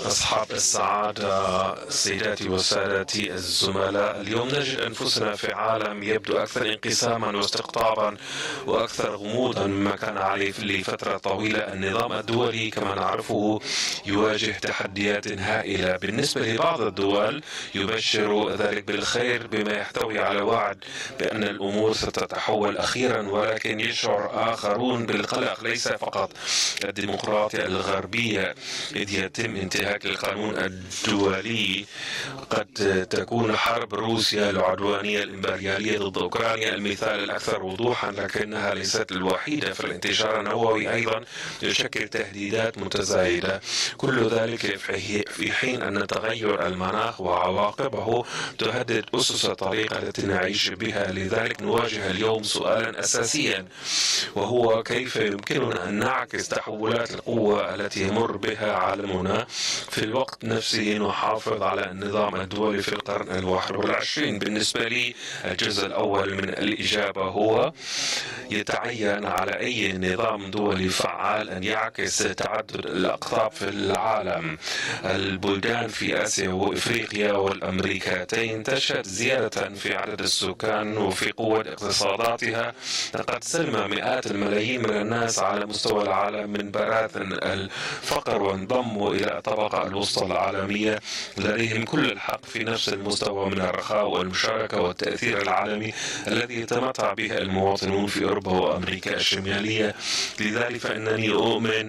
أصحاب السعادة، سيداتي وسادتي الزملاء، اليوم نجد أنفسنا في عالم يبدو أكثر انقساما واستقطابا وأكثر غموضا مما كان عليه لفترة طويلة. النظام الدولي كما نعرفه يواجه تحديات هائلة. بالنسبة لبعض الدول يبشر ذلك بالخير بما يحتوي على وعد بأن الأمور ستتحول أخيرا، ولكن يشعر آخرون بالقلق ليس فقط الديمقراطيا الغربية إذ يتم انتهاك القانون الدولي. قد تكون حرب روسيا العدوانية الإمبريالية ضد أوكرانيا المثال الأكثر وضوحا، لكنها ليست الوحيدة، فالانتشار النووي أيضا يشكل تهديدات متزايدة. كل ذلك في حين أن تغير المناخ وعواقبه تهدد أسس الطريقة التي نعيش بها. لذلك نواجه اليوم سؤالا أساسيا، وهو كيف يمكننا أن نعكس تحولات القوة التي يمر بها عالمنا في الوقت نفسه نحافظ على النظام الدولي في القرن ال21. بالنسبة لي الجزء الأول من الإجابة هو يتعين على أي نظام دولي فعال أن يعكس تعدد الأقطاب في العالم. البلدان في آسيا وإفريقيا والأمريكتين تشهد زيادة في عدد السكان وفي قوة اقتصاداتها. لقد سلم مئات الملايين من الناس على مستوى العالم من براثن الفقر وانضموا إلى الطبقة الوسطى العالمية، لديهم كل الحق في نفس المستوى من الرخاء والمشاركة والتأثير العالمي الذي يتمتع به المواطنون في أوروبا وأمريكا الشمالية. لذلك فإنني أؤمن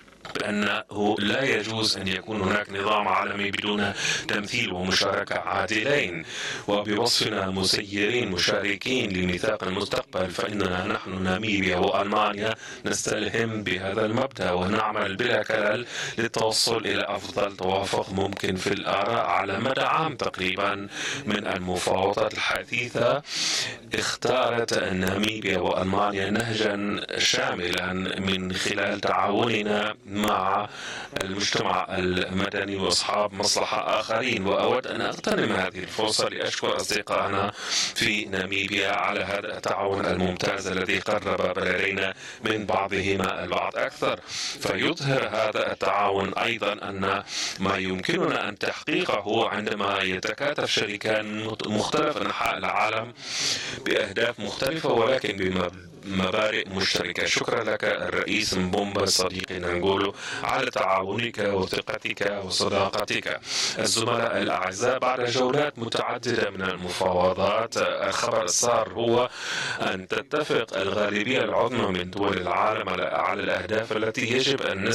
بأنه لا يجوز أن يكون هناك نظام عالمي بدون تمثيل ومشاركة عادلين. وبوصفنا مسيرين مشاركين لميثاق المستقبل، فإننا نحن ناميبيا وألمانيا نستلهم بهذا المبدأ ونعمل بلا كلل للتوصل إلى أفضل توافق ممكن في الآراء. على مدى عام تقريبا من المفاوضات الحثيثة اختارت ناميبيا وألمانيا نهجا شاملا من خلال تعاوننا مع المجتمع المدني وأصحاب مصلحة آخرين. وأود أن أغتنم هذه الفرصة لأشكر أصدقائنا في ناميبيا على هذا التعاون الممتاز الذي قرب بلدينا من بعضهما البعض أكثر. فيظهر هذا التعاون أيضا أن ما يمكننا أن تحقيقه عندما يتكاتف شريكان مختلف أنحاء العالم بأهداف مختلفة ولكن بمبادئ مشتركة. شكرا لك الرئيس مبومبا صديقي نانغولو على تعاونك وثقتك وصداقتك. الزملاء الأعزاء، بعد جولات متعددة من المفاوضات الخبر السار هو أن تتفق الغالبية العظمى من دول العالم على الأهداف التي يجب أن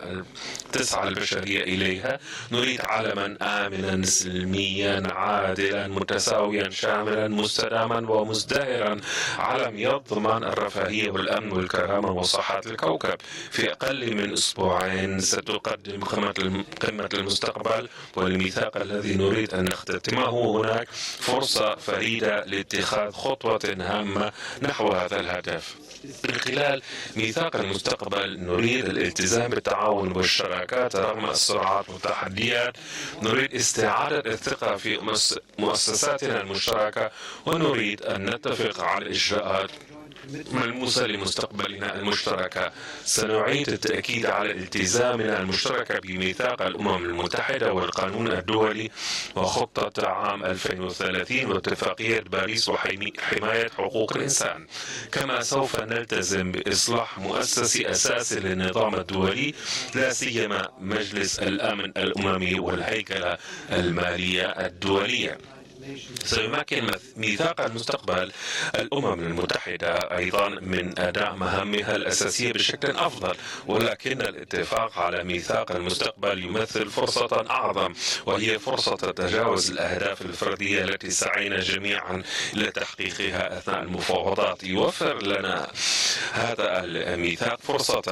تسعى البشرية إليها. نريد عالما آمنا سلميا عادلا متساويا شاملا مستداما ومزدهرا، عالم يضمن الرفاهية والأمن والكرامة وصحة الكوكب. في أقل من أسبوعين ستقدم قمة المستقبل والميثاق الذي نريد أن نختتمه هناك فرصة فريدة لاتخاذ خطوة هامة نحو هذا الهدف. من خلال ميثاق المستقبل نريد الالتزام بالتعاون والشراكات رغم الصراعات والتحديات. نريد استعادة الثقة في مؤسساتنا المشتركة، ونريد أن نتفق على إجراءات ملموسة لمستقبلنا المشتركة. سنعيد التأكيد على التزامنا المشترك بميثاق الأمم المتحدة والقانون الدولي وخطة عام 2030 واتفاقية باريس وحماية حقوق الإنسان. كما سوف نلتزم بإصلاح مؤسسي أساسي للنظام الدولي، لا سيما مجلس الأمن الأممي والهيكلة المالية الدولية. سيمكن ميثاق المستقبل الأمم المتحدة أيضا من أداء مهامها الأساسية بشكل أفضل، ولكن الاتفاق على ميثاق المستقبل يمثل فرصة أعظم، وهي فرصة تجاوز الأهداف الفردية التي سعينا جميعا إلى تحقيقها أثناء المفاوضات. يوفر لنا هذا الميثاق فرصة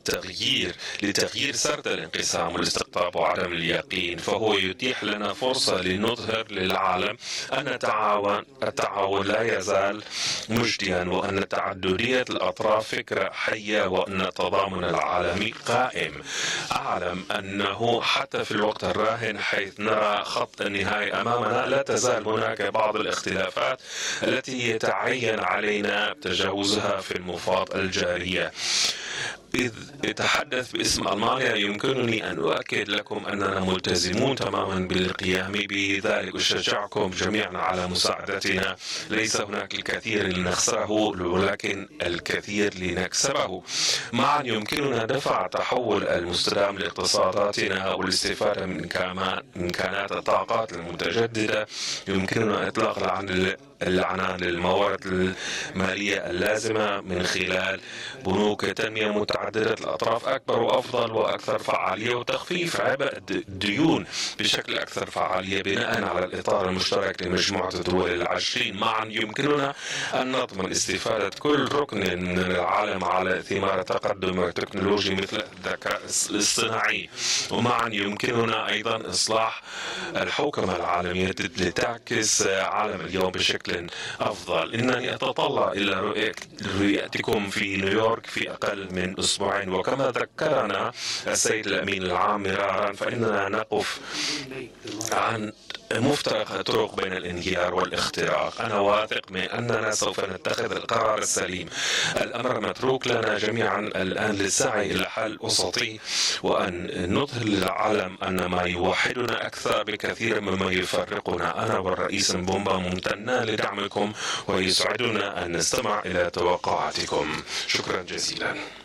لتغيير سرد الانقسام والاستقطاب وعدم اليقين، فهو يتيح لنا فرصة لنظهر للعالم أن التعاون لا يزال مجديا، وأن تعددية الأطراف فكرة حية، وأن التضامن العالمي قائم. أعلم أنه حتى في الوقت الراهن حيث نرى خط النهاية أمامنا لا تزال هناك بعض الاختلافات التي يتعين علينا تجاوزها في المفاوضات الجارية. إذ أتحدث باسم ألمانيا يمكنني أن أؤكد لكم أننا ملتزمون تماما بالقيام بذلك. أشجعكم جميعا على مساعدتنا. ليس هناك الكثير لنخسره ولكن الكثير لنكسبه. معا يمكننا دفع تحول المستدام لاقتصاداتنا والاستفادة من إمكانات الطاقات المتجددة. يمكننا إطلاق العنان للموارد المالية اللازمة من خلال بنوك تنمية متعددة الأطراف أكبر وأفضل وأكثر فعالية، وتخفيف عبء الديون بشكل أكثر فعالية بناء على الإطار المشترك لمجموعة الدول ال20. معا يمكننا أن نضمن استفادة كل ركن من العالم على ثمار تقدم تكنولوجي مثل الذكاء الاصطناعي. ومعا يمكننا أيضا إصلاح الحوكمة العالمية لتعكس عالم اليوم بشكل أفضل. إنني أتطلع إلى رؤيتكم في نيويورك في أقل من أسبوعين، وكما ذكرنا السيد الأمين العام مرارا فإننا نقف عن مفترق الطرق بين الانهيار والاختراق. أنا واثق من أننا سوف نتخذ القرار السليم. الأمر متروك لنا جميعا الآن للسعي إلى حل وسطي، وأن نظهر للعالم أن ما يوحدنا أكثر بكثير مما يفرقنا. أنا والرئيس مبومبا ممتنان لدعمكم، ويسعدنا أن نستمع إلى توقعاتكم. شكرا جزيلا.